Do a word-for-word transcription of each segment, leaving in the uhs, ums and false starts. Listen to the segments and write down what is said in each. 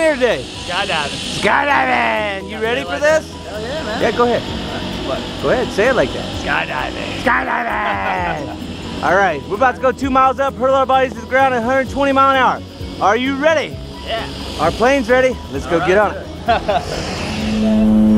here today? Skydiving. Skydiving! You ready for this? Hell yeah, man. Yeah, go ahead. What? Go ahead, say it like that. Skydiving. Skydiving! All right, we're about to go two miles up, hurl our bodies to the ground at one hundred twenty mile an hour. Are you ready? Yeah. Our plane's ready. Let's go right, get on good. it.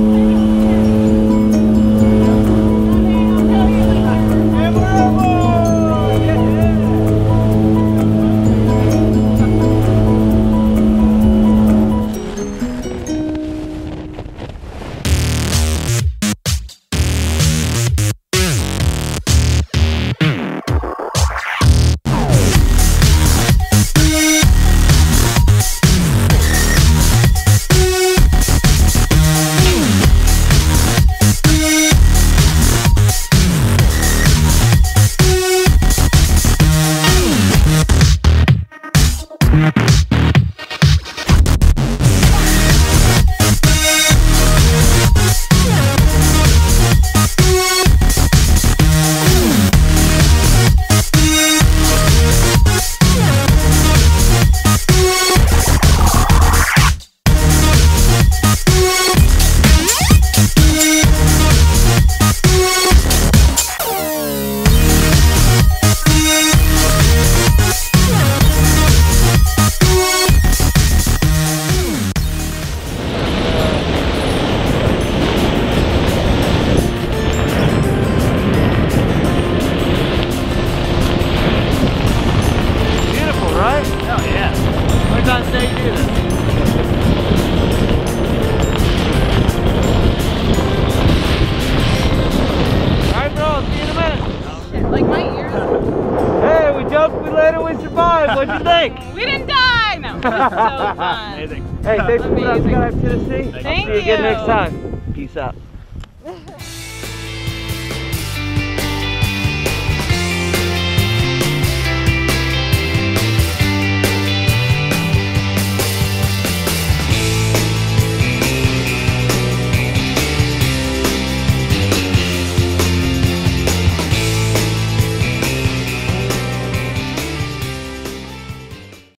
We landed, we survived. What'd you think? We didn't die! No, it was so fun. Amazing. Hey, thanks for coming out to Amazing. Skydive, Tennessee. Thank See you again you. next time. Peace out.